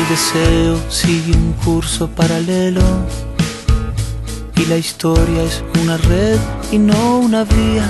el deseo sigue un curso paralelo y la historia es una red y no una vía.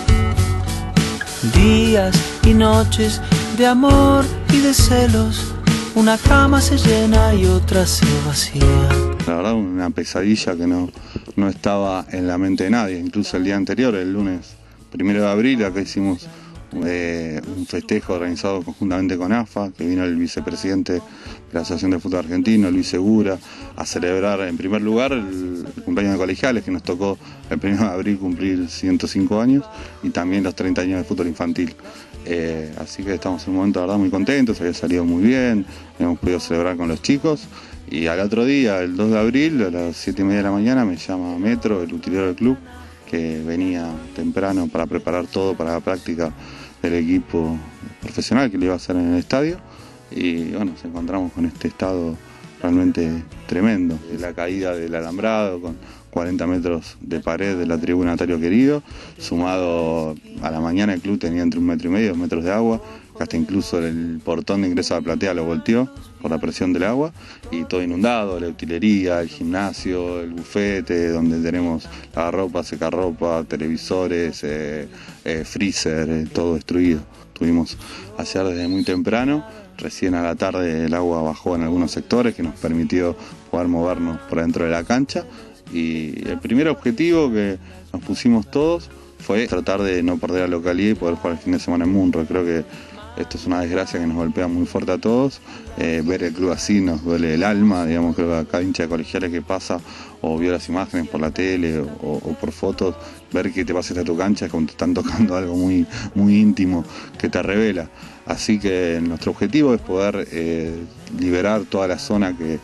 Días y noches de amor y de celos, una cama se llena y otra se vacía. La verdad, una pesadilla que no estaba en la mente de nadie. Incluso el día anterior, el lunes 1 de abril, acá hicimos un festejo organizado conjuntamente con AFA, que vino el vicepresidente de la Asociación de Fútbol Argentino, Luis Segura, a celebrar en primer lugar el cumpleaños de colegiales, que nos tocó el 1 de abril cumplir 105 años, y también los 30 años de fútbol infantil. Así que estamos en un momento, la verdad, muy contentos, había salido muy bien, hemos podido celebrar con los chicos. Y al otro día, el 2 de abril, a las 7:30 de la mañana, me llama Metro, el utilero del club, que venía temprano para preparar todo para la práctica del equipo profesional que le iba a hacer en el estadio. Y bueno, nos encontramos con este estado realmente tremendo. La caída del alambrado con 40 metros de pared de la tribuna Atario Querido, sumado a la mañana el club tenía entre 1,5 metros y 2 metros de agua, que hasta incluso el portón de ingreso a la platea lo volteó por la presión del agua, y todo inundado, la utilería, el gimnasio, el bufete, donde tenemos lavarropa, secarropa, televisores, freezer, todo destruido. Tuvimos ayer desde muy temprano, recién a la tarde el agua bajó en algunos sectores, que nos permitió poder movernos por dentro de la cancha, y el primer objetivo que nos pusimos todos fue tratar de no perder la localidad y poder jugar el fin de semana en Munro. Creo que esto es una desgracia que nos golpea muy fuerte a todos. Ver el club así nos duele el alma, digamos. Creo que a cada hincha de colegiales que pasa o vio las imágenes por la tele o por fotos, ver que te pases a tu cancha es como te están tocando algo muy, muy íntimo que te revela. Así que nuestro objetivo es poder liberar toda la zona que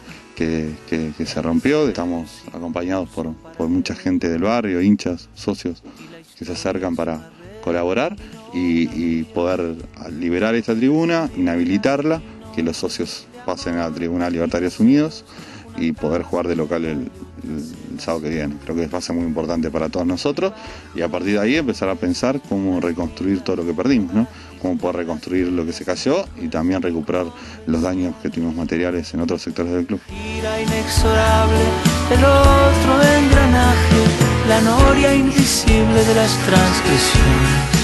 se rompió. Estamos acompañados por mucha gente del barrio, hinchas, socios que se acercan para colaborar y poder liberar esta tribuna, inhabilitarla, que los socios pasen a la tribuna Libertarios Unidos y poder jugar de local el sábado que viene. Creo que es base muy importante para todos nosotros, y a partir de ahí empezar a pensar cómo reconstruir todo lo que perdimos, ¿no? Cómo poder reconstruir lo que se cayó y también recuperar los daños que tuvimos materiales en otros sectores del club. Gira inexorable el otro engranaje, la noria invisible de las transgresiones.